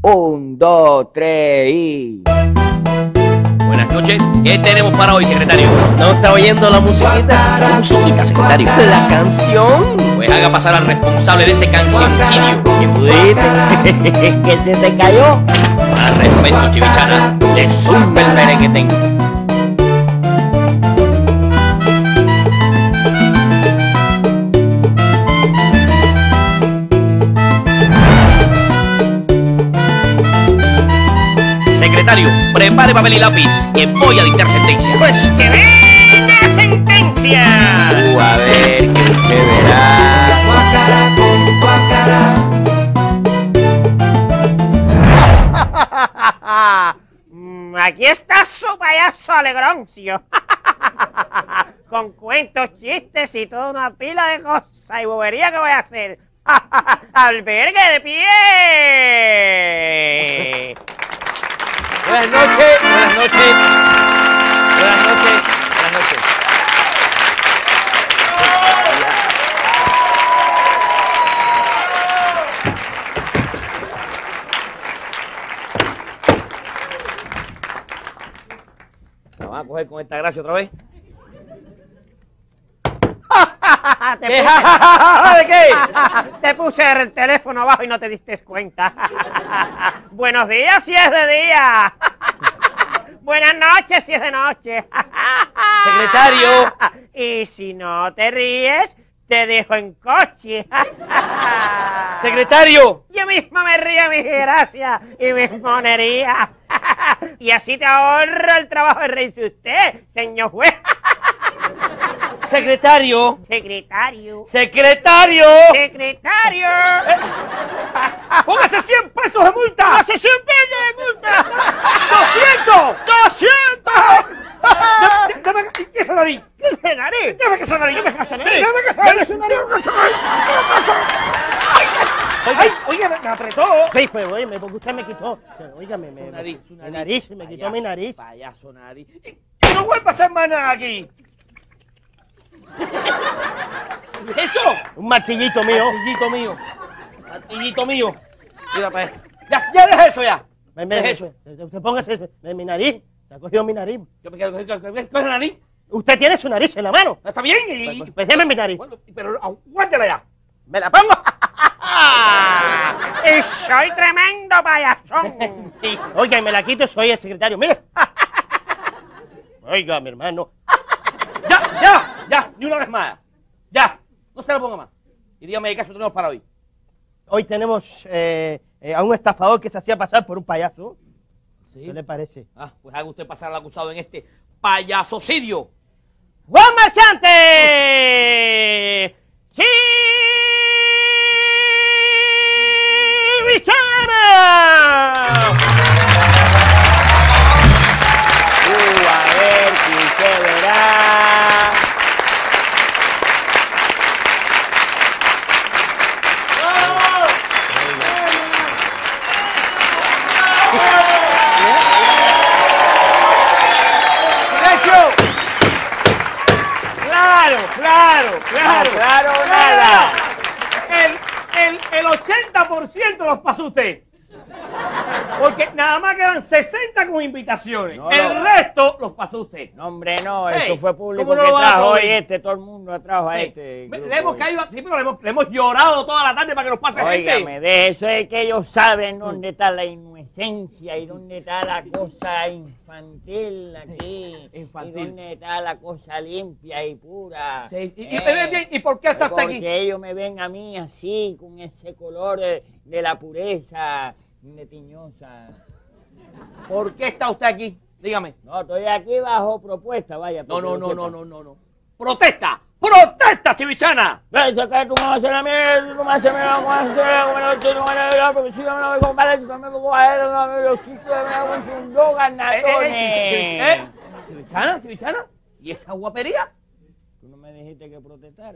1, 2, 3 y... Buenas noches. ¿Qué tenemos para hoy, secretario? ¿No está oyendo la musiquita? ¿Qué musiquita, secretario? ¿La canción? Pues haga pasar al responsable de ese cancioncidio. ¿Qué pudiste? ¿Que se te cayó? Al respeto, Chivichana, le zumba el merenguetén. Secretario, prepare papel y lápiz, que voy a dictar sentencia. Pues que venga la sentencia. A ver, que usted verá. Aquí está su payaso Alegroncio. Con cuentos, chistes y toda una pila de cosas y bobería que voy a hacer. ¡Albergue de pie! Buenas noches, buenas noches. Buenas noches, buenas noches. ¿La van a coger con esta gracia otra vez? ¿De qué? Te puse el teléfono abajo y no te diste cuenta. Buenos días si es de día. Buenas noches si es de noche. Secretario. Y si no te ríes, te dejo en coche. Secretario. Yo mismo me río mis gracias y mis monerías. Y así te ahorro el trabajo de reírse usted, señor juez. Secretario. Secretario. Secretario. Secretario. Póngase 100 pesos de multa. ¡Póngase 100 pesos de multa! 200. Dame esa nariz. ¿Qué nariz? Dame esa nariz. Dame esa nariz. Dame esa nariz. Ay, oiga, me apretó. Sí, pues, oye, porque usted me quitó. Oiga, Su nariz, mi nariz, me quitó mi nariz. Payaso nariz. Que no vuelva a hacer más nada aquí. ¿Eso? Un martillito mío. Martillito mío. Martillito mío. Mira para allá. Ya deja eso ya. Deja eso. Usted póngase mi nariz. Se ha cogido mi nariz. ¿Coge la nariz? Usted tiene su nariz en la mano. Está bien. Pues déjeme mi nariz. Bueno, pero aguántela ya. ¡Me la pongo! ¡Y soy tremendo payasón! Sí. Oiga, y me la quito, soy el secretario. ¡Mire! Oiga, mi hermano. Ya, ni una vez más. Ya, no se lo ponga más. Y dígame qué caso tenemos para hoy. Hoy tenemos a un estafador que se hacía pasar por un payaso. ¿Sí? ¿Qué le parece? Ah, pues haga usted pasar al acusado en este payasocidio. ¡Juan Marchante! ¡Sí! ¡Bichara! A ver, que usted verá. Claro, nada. El 80% los pasó usted. Porque nada más quedan 60 con invitaciones. No, el no. resto los pasó usted. No, hombre, no, Hey, eso fue público ¿cómo no que lo va a trajo hoy aplaudir? todo el mundo trajo a Sí. este. Le hemos caído, sí, pero le hemos llorado toda la tarde para que nos pase Óigame, gente. de eso es que ellos saben dónde está la inocencia y dónde está la cosa infantil aquí. Infantil. Y dónde está la cosa limpia y pura. Sí, ¿y por qué está usted aquí? Porque ellos me ven a mí así, con ese color de la pureza, de tiñosa. ¿Por qué está usted aquí? Dígame. No, estoy aquí bajo propuesta, vaya. No. porque lo sepa. ¡Protesta! ¡Protesta, Chivichana! Eso que tú me vas a hacer a mí, tú me vas a hacer a mí, tú me vas a hacer a mí, porque si yo no me voy a comprar, tú me voy a ver los sitios de mi agua en un dos ganatones. Chivichana, ¿y esa guapería? Tú no me dijiste que protestara.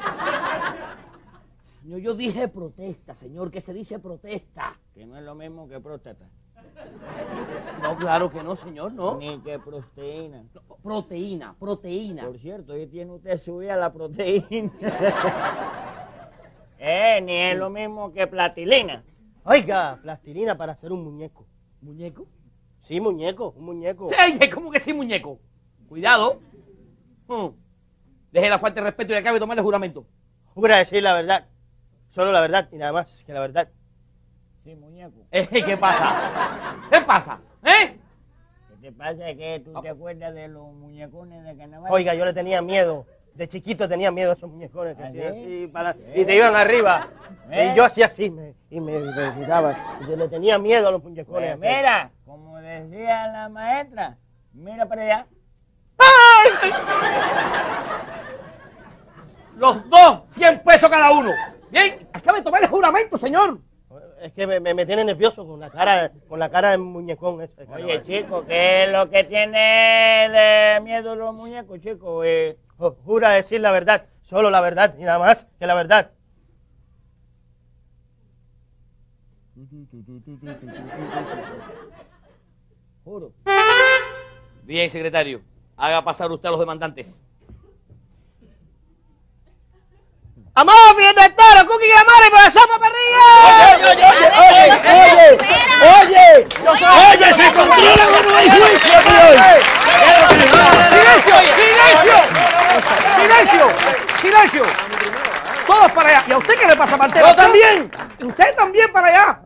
Yo dije protesta, señor, que se dice protesta. Que no es lo mismo que próstata. No, claro que no, señor, no. Ni que proteína. No, proteína. Por cierto, hoy tiene usted subida la proteína. Ni es lo mismo que platilina. Oiga, plastilina para hacer un muñeco. ¿Muñeco? Sí, muñeco, un muñeco. Sí, ¿cómo que sí, muñeco? Cuidado. Deje la falta de respeto y acabe de tomar el juramento. Jura decir la verdad. Solo la verdad y nada más que la verdad. Sí, muñeco. ¿Qué pasa? ¿Qué pasa? ¿Qué te pasa? ¿Es que tú te acuerdas de los muñecones de carnaval? Oiga, yo le tenía miedo. De chiquito tenía miedo a esos muñecones que ¿Ah, hacían sí? así y te iban arriba. ¿Eh? Y yo hacía así y me giraba. Y yo le tenía miedo a los muñecones. Pues mira, como decía la maestra, mira para allá. Los dos, 100 pesos cada uno. Bien, acabe de tomar el juramento, señor. Es que me tiene nervioso con la cara de muñecón ese. de Oye, carnaval. chico, ¿qué es lo que tiene miedo los muñecos, chico? Jura decir la verdad, solo la verdad y nada más que la verdad. Juro. Bien, secretario, haga pasar usted a los demandantes. ¡Amor, bien de toro, cookie y la madre por la sopa parrilla! Oye, se controla que no hay juicio aquí hoy. ¡Silencio! Todos para allá. ¿Y a usted qué le pasa, Pantera? ¡Yo también! ¿Usted también para allá?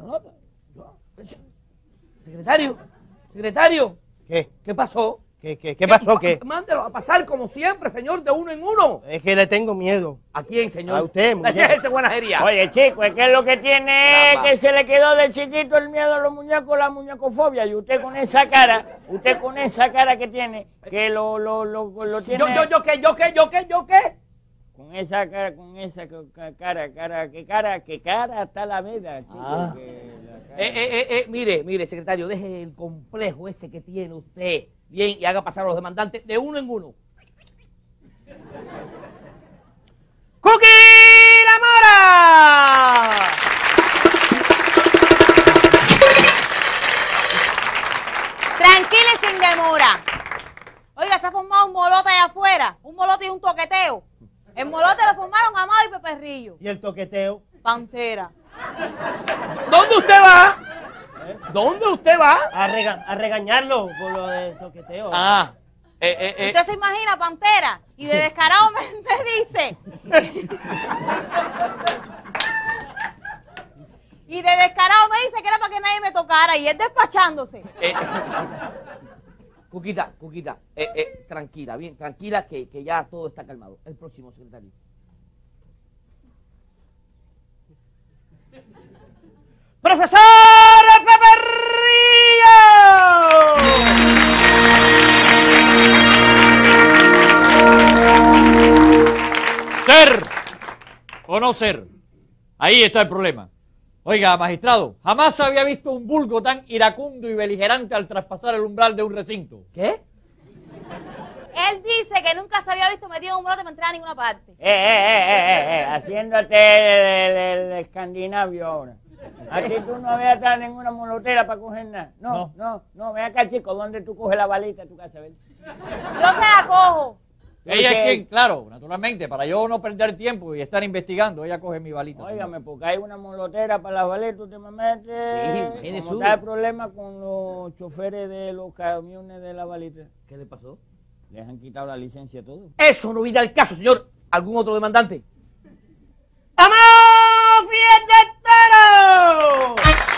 Secretario, ¿Qué? ¿qué pasó? ¿Qué pasó? ¿Qué? Mándelo a pasar como siempre, señor, de uno en uno. Es que le tengo miedo. ¿A quién, señor? A usted, muñeco. Déjese buenajería. Oye, chico, es que lo que tiene es Caramba. que se le quedó de chiquito el miedo a los muñecos, la muñecofobia, y usted con esa cara que tiene, que lo tiene... ¿Yo qué? Con esa cara, ¿qué cara está la vida, chico? Ah. Mire, secretario, deje el complejo ese que tiene usted. Bien, y haga pasar a los demandantes de uno en uno. ¡Cookie la mora! Tranquila y sin demora. Oiga, se ha formado un molote allá afuera. Un molote y un toqueteo. El molote lo formaron Amado y Peperrillo. ¿Y el toqueteo? Pantera. ¿Dónde usted va? ¿Dónde usted va? A regañarlo por lo del toqueteo. Usted se imagina, Pantera, y de descarado me dice. Y de descarado me dice que era para que nadie me tocara, y él despachándose. Cuquita, tranquila, bien, tranquila, que ya todo está calmado. El próximo, secretario. ¡Profesor Peperrillo! Ser o no ser. Ahí está el problema. Oiga, magistrado, jamás había visto un vulgo tan iracundo y beligerante al traspasar el umbral de un recinto. ¿Qué? Él dice que nunca se había visto metido en un molote para entrar a ninguna parte. Haciéndote el escandinavio ahora. Aquí tú no habías estado en ninguna molotera para coger nada. No, ven acá, chico, ¿dónde tú coges la balita en tu casa? ¿Ves? Yo se la cojo. Ella es quien, claro, naturalmente, para yo no perder tiempo y estar investigando, ella coge mi balita. Óigame, porque hay una molotera para las baletas últimamente. Sí, imagínese Como uno. está el problema con los choferes de los camiones de la balita. ¿Qué le pasó? Les han quitado la licencia a todos. Eso no viene al caso, señor. ¿Algún otro demandante? ¡Amor, bien de toro!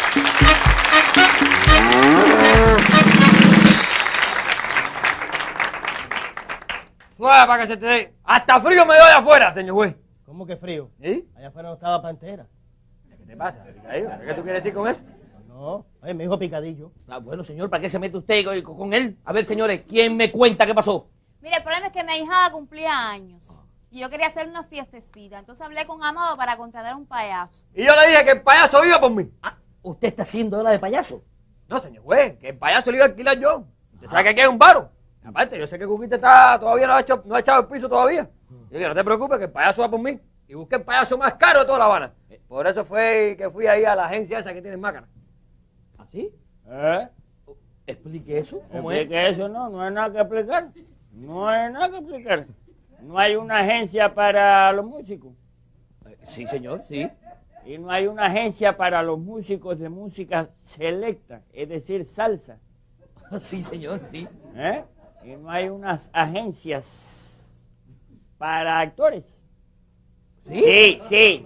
Suave para que se te dé. Hasta frío me doy afuera, señor juez. ¿Cómo que frío? ¿Sí? Allá afuera no estaba Pantera. ¿Qué te pasa? ¿Qué tú quieres decir con eso? No, oye, me dijo picadillo. Bueno, señor, ¿para qué se mete usted con él? A ver, señores, ¿quién me cuenta qué pasó? Mire, el problema es que mi ahijada cumplía años. Y yo quería hacer una fiestecita. Entonces hablé con Amado para contratar a un payaso. Y yo le dije que el payaso iba por mí. ¿Usted está haciendo hora de payaso? No, señor juez, que el payaso le iba a alquilar yo. Usted sabe que aquí hay un varo. Aparte, yo sé que Cuquita todavía no ha echado el piso todavía. Y dije, no te preocupes, que el payaso va por mí. Y busqué el payaso más caro de toda La Habana. Por eso fue que fui ahí a la agencia esa que tiene en Mácara. ¿Así? ¿Eh? Explique eso. ¿Cómo es? Explique eso, no hay nada que explicar. No hay nada que explicar. No hay una agencia para los músicos. Sí, señor, sí. Y no hay una agencia para los músicos de música selecta, es decir, salsa. Sí, señor, sí. ¿Eh? Y no hay unas agencias para actores. ¿Sí?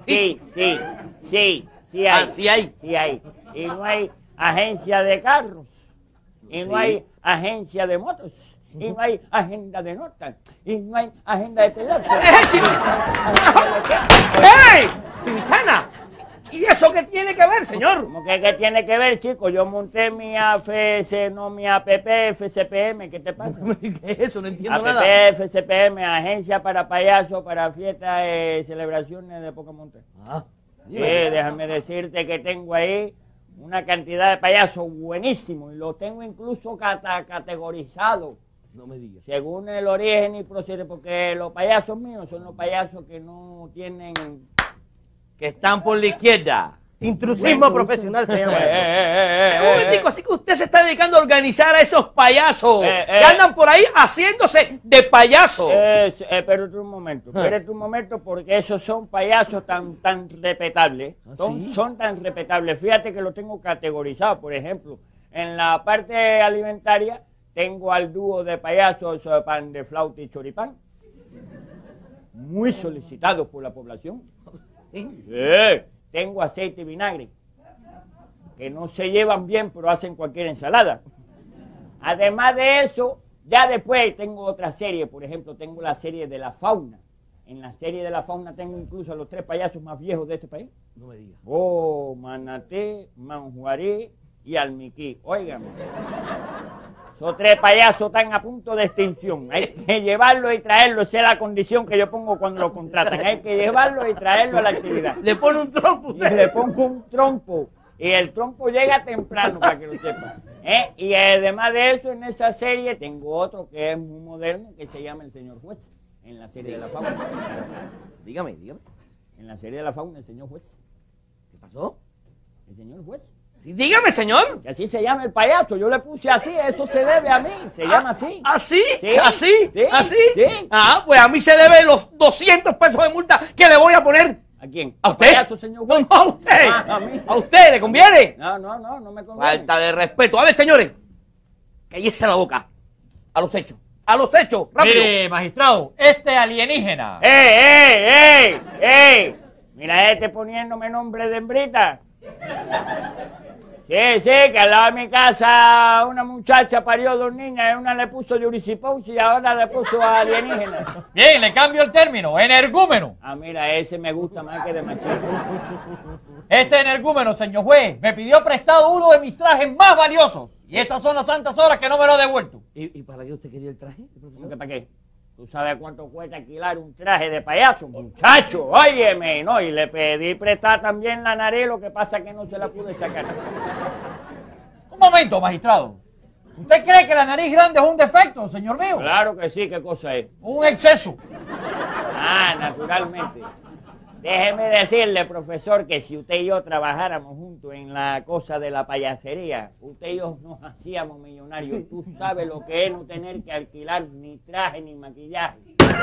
Sí hay. Sí hay. Sí hay. Y no hay agencia de carros. Y no hay agencia de motos. Y no hay agenda de notas. Y no hay agenda de teléfono. ¡Hey! ¡Chimichana! ¿Y eso qué tiene que ver, señor? ¿Cómo que qué tiene que ver, chico? Yo monté mi AFS, no mi APP, FCPM. ¿Qué te pasa? ¿Qué es eso? No entiendo APP, nada. FCPM, agencia para payasos, para fiestas, celebraciones de poca montaña. Ah, Déjame decirte que tengo ahí una cantidad de payasos buenísimos y los tengo incluso categorizados no me digas. según el origen y proceder, porque los payasos míos son los payasos que no tienen... Que están por la izquierda. Intrusismo profesional se llama. Un momentico, así que usted se está dedicando a organizar a esos payasos que andan por ahí haciéndose de payasos. Espérate un momento, porque esos son payasos tan respetables. Son tan respetables. Fíjate que los tengo categorizados. Por ejemplo, en la parte alimentaria tengo al dúo de payasos Pan de Flauta y Choripán, muy solicitados por la población. Tengo aceite y vinagre, que no se llevan bien, pero hacen cualquier ensalada. Además de eso, ya después tengo otra serie, por ejemplo, tengo la serie de la fauna. En la serie de la fauna tengo incluso a los 3 payasos más viejos de este país. No me digas. Manaté, Manjuarí y Almiquí. Óigame. Esos 3 payasos están a punto de extinción. Hay que llevarlo y traerlo. Esa es la condición que yo pongo cuando lo contratan. Hay que llevarlo y traerlo a la actividad. Le pone un trompo Y usted. le pongo un trompo. Y el trompo llega temprano, para que lo sepan. Y además de eso, en esa serie tengo otro que es muy moderno, que se llama El Señor Juez. En la serie de la fauna. Dígame. En la serie de la fauna, El Señor Juez. ¿Qué pasó? El Señor Juez. Sí, dígame, señor. Que así se llama el payaso. Yo le puse así, eso se debe a mí. Se llama así. ¿Así? Sí, ¿Así? sí, ¿Así? sí. Ah, pues a mí se debe los 200 pesos de multa que le voy a poner. ¿A quién? ¿A ¿Al usted? payaso, señor No, Juez? no, a usted. A mí. ¿A usted le conviene? No me conviene. Falta de respeto. A ver, señores, cállese la boca. A los hechos. A los hechos. Rápido. Mire, magistrado, este alienígena. ¡Ey! Mira poniéndome nombre de hembrita. Sí, que al lado de mi casa una muchacha parió 2 niñas, y una le puso Yuricipous y ahora le puso alienígena. Bien, le cambio el término, energúmeno. Ah, mira, ese me gusta más que de machito. Este energúmeno, señor juez, me pidió prestado uno de mis trajes más valiosos. Y estas son las santas horas que no me lo ha devuelto. ¿Y para qué usted quería el traje? ¿Cómo que para qué? ¿Tú sabes cuánto cuesta alquilar un traje de payaso? Muchacho, óyeme, no, y le pedí prestar también la nariz, lo que pasa es que no se la pude sacar. Un momento, magistrado. ¿Usted cree que la nariz grande es un defecto, señor mío? Claro que sí, ¿qué cosa es? Un exceso. Ah, naturalmente. Déjeme decirle, profesor, que si usted y yo trabajáramos juntos en la cosa de la payasería, usted y yo nos hacíamos millonarios. Tú sabes lo que es no tener que alquilar ni traje ni maquillaje.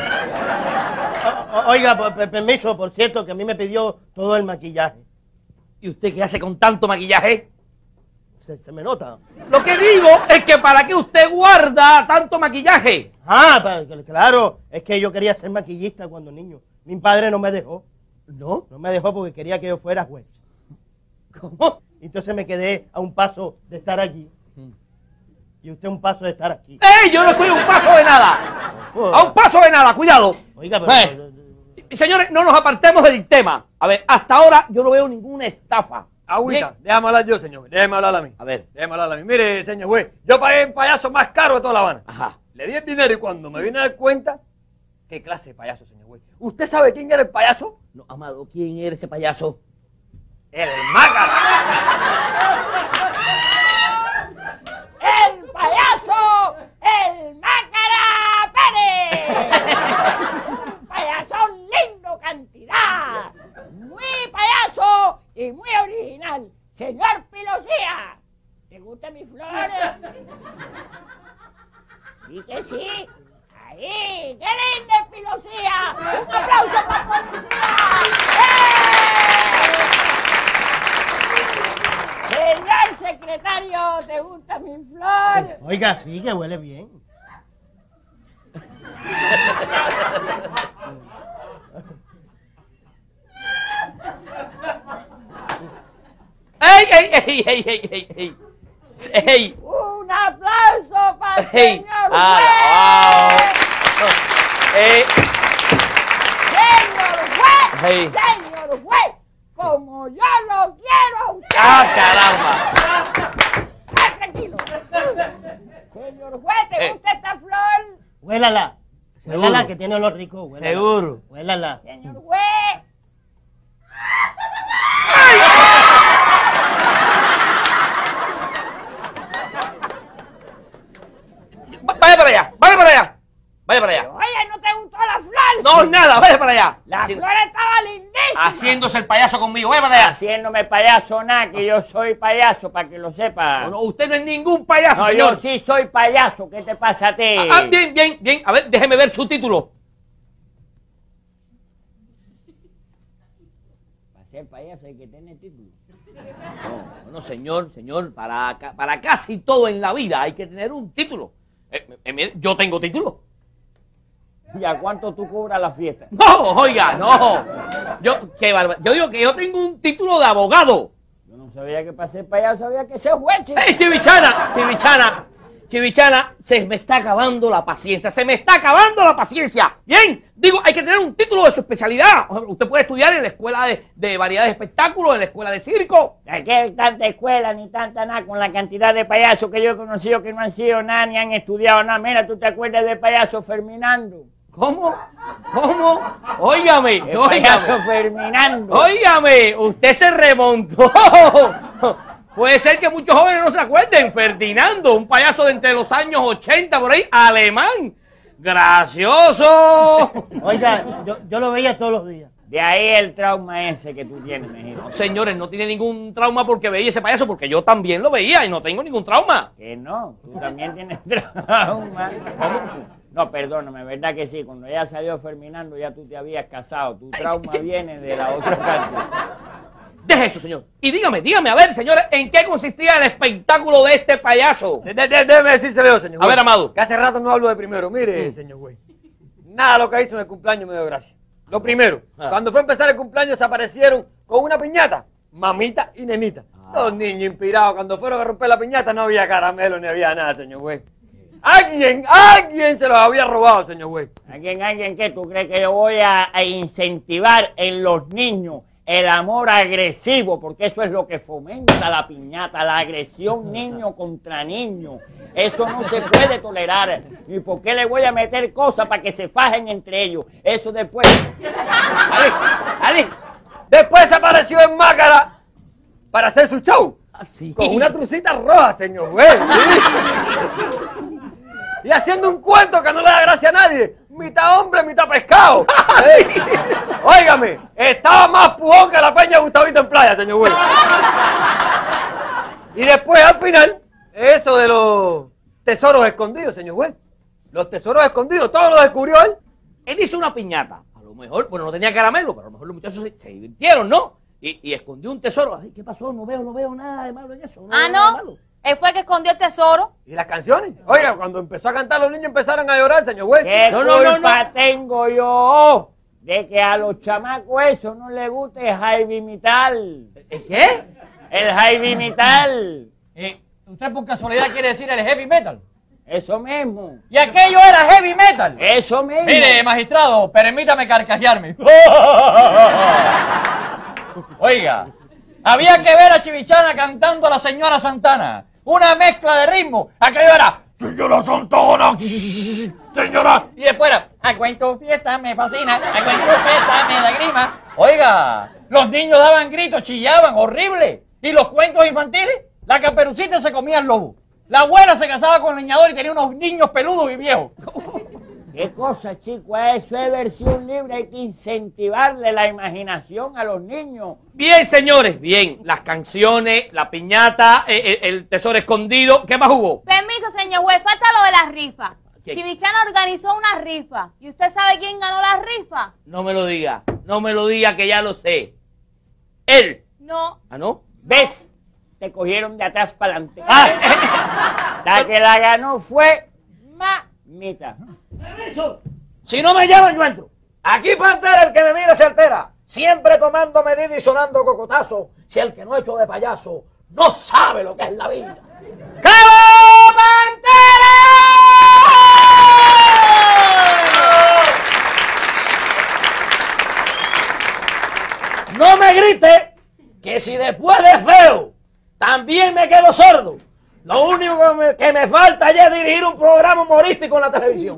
Oiga, permiso, por cierto, que a mí me pidió todo el maquillaje. ¿Y usted qué hace con tanto maquillaje? Se me nota. Lo que digo es que para qué usted guarda tanto maquillaje. Claro, es que yo quería ser maquillista cuando niño. Mi padre no me dejó. ¿No? No me dejó porque quería que yo fuera juez. ¿Cómo? Entonces me quedé a un paso de estar allí. Y usted a un paso de estar aquí. ¡Ey! Yo no estoy a un paso de nada. A un paso de nada, cuidado. Oiga, pero... Y señores, no nos apartemos del tema. A ver, hasta ahora yo no veo ninguna estafa. Agüita, Bien. déjame hablar yo, señor. Déjame hablar a mí. A ver. Déjame hablar a mí. Mire, señor juez, yo pagué el payaso más caro de toda La Habana. Ajá. Le di el dinero y cuando me vine a dar cuenta, ¿qué clase de payaso, señor juez? ¿Usted sabe quién era el payaso? No, Amado, ¿quién era ese payaso? El Mácara. ¡El payaso! ¡El Mácara Pérez! ¡Un payaso lindo cantidad! ¡Muy payaso y muy original! ¡Señor Pilosía! ¿Te gustan mis flores? ¿Y que sí? ¡Ahí! ¡Qué linda es Pilosía! ¡Un aplauso para Pilosía! ¡Eh! ¿te gusta mi flor? Oiga, sí, que huele bien. ¡Ey, ey, ey, ey, ey, ey, ey! ¡Ey! Un aplauso para el ¡Ey! señor ¡Ah, juez. Señor juez, Ey. señor juez, como yo lo quiero a usted. ¡Ah, caramba! Tranquilo. Señor juez, ¿te gusta esta flor? Huélala. Seguro. Huélala, que tiene olor rico. Huélala. Seguro. Huélala. Señor juez. ¡Vaya para allá! ¡Vaya para allá! ¡Vaya para allá! Oye, ¿no te gustó la flor? ¡No, nada! ¡Vaya para allá! La flor estaba lindísima. Haciéndose el payaso conmigo. ¡Vaya para allá! Haciéndome payaso nada, que yo soy payaso, para que lo sepa. No, usted no es ningún payaso, No, señor. yo sí soy payaso. ¿Qué te pasa a ti? Bien, bien, bien. A ver, déjeme ver su título. Para ser payaso hay que tener título. No, señor, para casi todo en la vida hay que tener un título. Mire, yo tengo título. ¿Y a cuánto tú cobras la fiesta? No, oiga, no. Qué barbaridad. Yo digo que yo tengo un título de abogado. Yo no sabía que para ser payaso había que ser juez, chico. ¡Ey, Chivichana! Se me está acabando la paciencia, Bien, digo, hay que tener un título de su especialidad. Usted puede estudiar en la escuela de variedades de espectáculos, en la escuela de circo. Aquí hay tanta escuela ni tanta nada con la cantidad de payasos que yo he conocido que no han sido nada ni han estudiado nada. Mira, ¿tú te acuerdas del payaso Ferdinando? ¿Cómo? Óigame, El payaso Ferdinando. Óigame, usted se remontó. Puede ser que muchos jóvenes no se acuerden. Ferdinando, un payaso de entre los años 80, por ahí, alemán. ¡Gracioso! Oiga, yo lo veía todos los días. De ahí el trauma ese que tú tienes, mijito. No, señores, no tiene ningún trauma porque veía ese payaso, porque yo también lo veía y no tengo ningún trauma. Que no, tú también tienes trauma. No, perdóname, ¿verdad que sí? Cuando ya salió Ferdinando ya tú te habías casado. Tu trauma viene de la otra parte. Deje eso, señor. Y dígame, a ver, señores, ¿en qué consistía el espectáculo de este payaso? Déjeme decírselo, señor A ver, Amado. que hace rato no hablo de primero. Mire, señor güey, nada lo que hizo en el cumpleaños me dio gracia. Lo primero, cuando fue a empezar el cumpleaños se aparecieron con una piñata, mamita y nenita. Los niños inspirados, cuando fueron a romper la piñata no había caramelo ni había nada, señor güey. Alguien se los había robado, señor güey. ¿Alguien qué? ¿Tú crees que yo voy a incentivar en los niños el amor agresivo? Porque eso es lo que fomenta la piñata, la agresión niño contra niño. Eso no se puede tolerar. ¿Y por qué le voy a meter cosas para que se fajen entre ellos? Eso después... Ali, después se apareció en Mácara para hacer su show. Sí. Con una trucita roja, señor güey. ¿Sí? Y haciendo un cuento que no le da gracia a nadie. Mitad hombre, mitad pescado. ¿Sí? Óigame, estaba más pujón que la peña Gustavito en playa, señor güey. Y después, al final, eso de los tesoros escondidos, señor güey. Los tesoros escondidos, todo lo descubrió él. Él hizo una piñata. A lo mejor, bueno, no tenía caramelo, pero a lo mejor los muchachos se divirtieron, ¿no? Y escondió un tesoro. Ay, ¿qué pasó? No veo nada de malo en eso. Ah, veo nada de ¿no? malo. Él fue el que escondió el tesoro. ¿Y las canciones? Oiga, cuando empezó a cantar los niños empezaron a llorar, señor güey. ¿Qué culpa tengo yo de que a los chamacos eso no les guste el heavy metal? ¿El qué? El heavy metal. ¿Usted por casualidad quiere decir el heavy metal? Eso mismo. ¿Y aquello era heavy metal? Eso mismo. Mire, magistrado, permítame carcajearme. Oiga, había que ver a Chivichana cantando a la señora Santana. Una mezcla de ritmo. Aquello era... Señora Santana, señora. Y después era... A cuento fiesta me fascina, a cuento fiesta me da grima. Oiga, los niños daban gritos, chillaban, horrible. ¿Y los cuentos infantiles? La Caperucita se comía el lobo. La abuela se casaba con el leñador y tenía unos niños peludos y viejos. ¿Qué cosa, chico? Eso es versión libre. Hay que incentivarle la imaginación a los niños. Bien, señores, bien. Las canciones, la piñata, el tesoro escondido. ¿Qué más hubo? Permiso, señor juez, falta lo de las rifas. ¿Qué? Chivichana organizó una rifa. ¿Y usted sabe quién ganó la rifa? No me lo diga que ya lo sé. Él. No. ¿Ah, no? ¿Ves? te cogieron de atrás para adelante. La que la ganó fue mamita. Si no me llaman, yo entro. Aquí Pantera, el que me mire se altera. Siempre tomando medidas y sonando cocotazo. Si el que no ha hecho de payaso no sabe lo que es la vida. ¡Cabo Pantera! No me grite que si después de feo también me quedo sordo. Lo único que me falta ya es dirigir un programa humorístico en la televisión.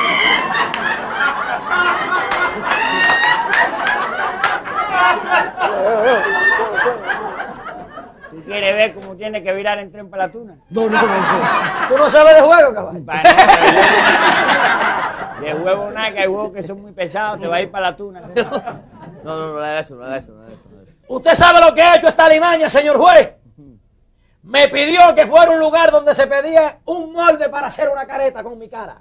¿Tú quieres ver cómo tiene que virar en tren para la tuna? No. ¿Tú no sabes de juego, caballo? Bueno, de huevo nada, que hay huevos que son muy pesados, te va a ir para la tuna. No le hagas eso. ¿Usted sabe lo que ha hecho esta alimaña, señor juez? Me pidió que fuera un lugar donde se pedía un molde para hacer una careta con mi cara.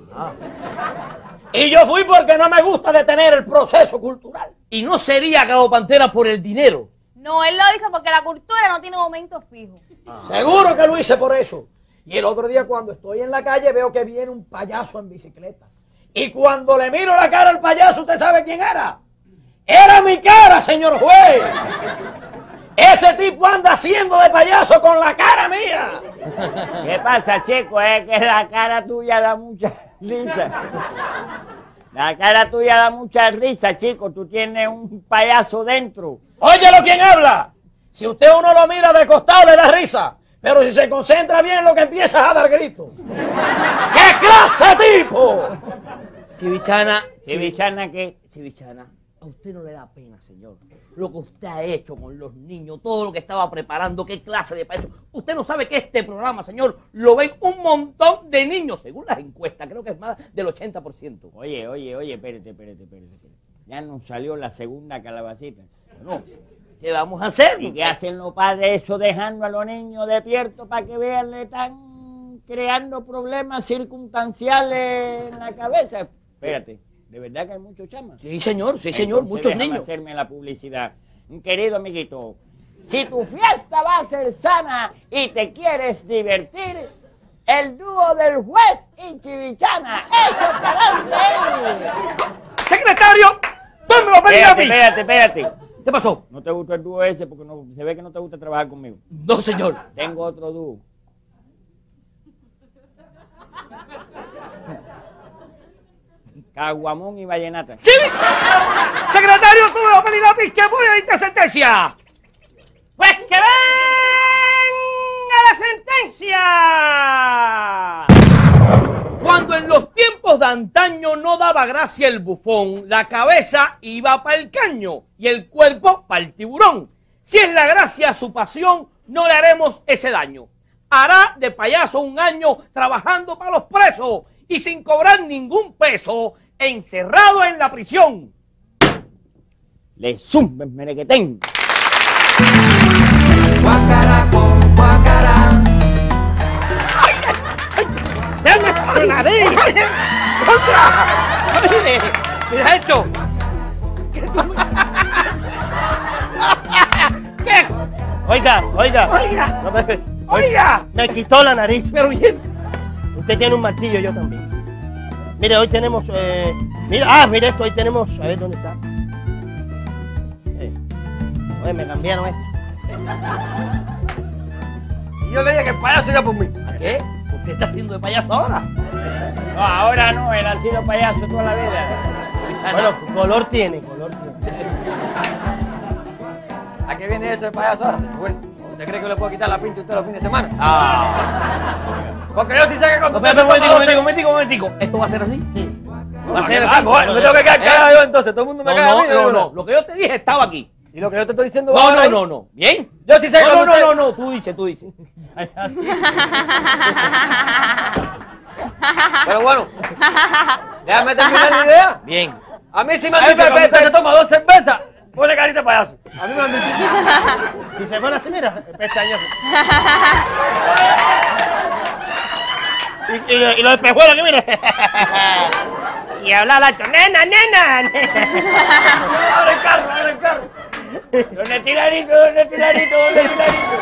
Y yo fui porque no me gusta detener el proceso cultural. Y no sería Cabo Pantera por el dinero. No, él lo hizo porque la cultura no tiene momento fijo. Seguro que lo hice por eso. Y el otro día cuando estoy en la calle veo que viene un payaso en bicicleta. Y cuando le miro la cara al payaso, ¿usted sabe quién era? ¡Era mi cara, señor juez! Ese tipo anda haciendo de payaso con la cara mía. ¿Qué pasa, chico? Es que la cara tuya da mucha risa. La cara tuya da mucha risa, chico. Tú tienes un payaso dentro. Óyelo, ¿quién habla? Si usted uno lo mira de costado le da risa. Pero si se concentra bien lo que empieza es a dar gritos. ¿Qué clase de tipo? Chivichana, ¿Qué? Chivichana, a usted no le da pena, señor. Lo que usted ha hecho con los niños, todo lo que estaba preparando, qué clase de payaso. Usted no sabe que este programa, señor, lo ven un montón de niños, según las encuestas, creo que es más del 80%. Oye, espérate. Ya nos salió la segunda calabacita. Bueno, ¿qué vamos a hacer? ¿Y qué hacen los padres eso dejando a los niños despiertos para que vean le están creando problemas circunstanciales en la cabeza? Espérate, ¿de verdad que hay muchos chamas? Sí, señor, Entonces, muchos déjame niños. hacerme la publicidad. Querido amiguito, si tu fiesta va a ser sana y te quieres divertir, el dúo del juez y Chivichana, eso te va a reír. Secretario, dámelo a pedir a mí. Espérate. ¿Qué pasó? No te gustó el dúo ese porque no, se ve que no te gusta trabajar conmigo. No, señor. Tengo otro dúo. Caguamón y vallenata. ¡Sí! Secretario, tú me vas a pedir a mí que voy a dictar sentencia. Pues que venga la sentencia. Cuando en los tiempos de antaño no daba gracia el bufón, la cabeza iba para el caño y el cuerpo para el tiburón. Si es la gracia su pasión, no le haremos ese daño. Hará de payaso un año trabajando para los presos y sin cobrar ningún peso, encerrado en la prisión. Le zumben merequetén. Guacará con guacará. ¡Déjame la nariz! ¡Contra! Oye, mira esto. ¿Qué? Oiga. Oiga. Me quitó la nariz. Pero bien. Usted tiene un martillo, yo también. Mire, hoy tenemos... mire esto, hoy tenemos... A ver, ¿dónde está? Oye, me cambiaron esto. Y yo le dije que el payaso iba por mí. ¿A qué? ¿Por qué está haciendo de payaso ahora? No, ahora no, él ha sido payaso toda la vida. Bueno, color tiene. ¿A qué viene eso de payaso ahora? Bueno, ¿usted cree que le puedo quitar la pinta a usted los fines de semana? Porque yo sí sé que cuando... Un momentico. ¿Esto va a ser así? Sí. Va a ser así. Bueno, me tengo que quedar callado yo entonces, todo el mundo me caga a mí. No. Lo que yo te dije estaba aquí. Y lo que yo te estoy diciendo... va ahí. No. ¿Bien? Yo sí sé que cuando usted- No. Tú dices. Pero bueno, déjame terminar la idea. Bien. A mí sí me han dicho que cuando usted se toma 2 cervezas, pone carita de payaso. A mí me han dicho. Si se pone así, mira, pestañoso. y los espejuelos que mire. Y habla la nena. Abre el carro. ¿Dónde está Hilarito? ¿Dónde está Hilarito? ¿Dónde está Hilarito?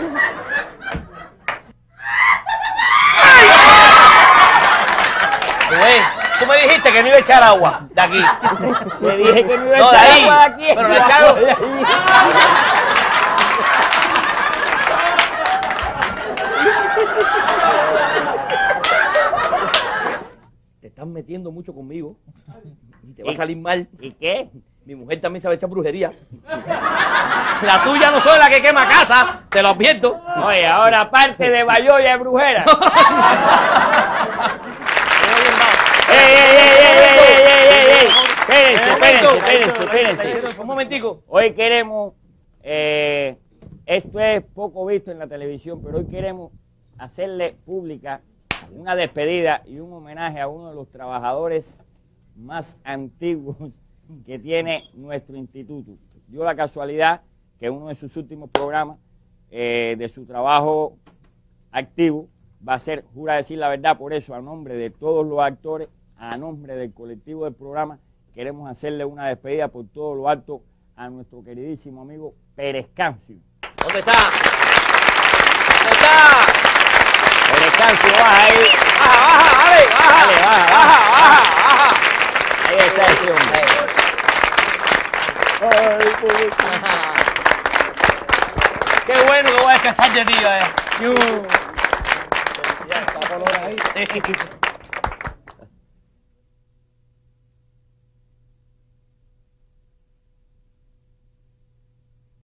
Tú me dijiste que no iba a echar agua de aquí. Te dije que no iba a No, de echar ahí. agua de aquí. Pero la echaron. De ahí. Te estás metiendo mucho conmigo. Y te va a salir mal. ¿Y qué? Mi mujer también sabe echar brujería. La tuya no soy la que quema casa, te lo advierto. Oye, ahora aparte de bayoya y brujera. ¡Ey! Espérense. Un momentico. Hoy queremos, esto es poco visto en la televisión, pero hoy queremos hacerle pública una despedida y un homenaje a uno de los trabajadores más antiguos que tiene nuestro instituto. Dio la casualidad que uno de sus últimos programas de su trabajo activo va a ser Jura Decir la Verdad. Por eso, a nombre de todos los actores, a nombre del colectivo del programa, queremos hacerle una despedida por todo lo alto a nuestro queridísimo amigo Pérez Cancio. ¿Dónde está? ¿Dónde está? Pérez Cancio, baja ahí. Baja. Ahí está ese hombre. Qué bueno que voy a descansar de ti,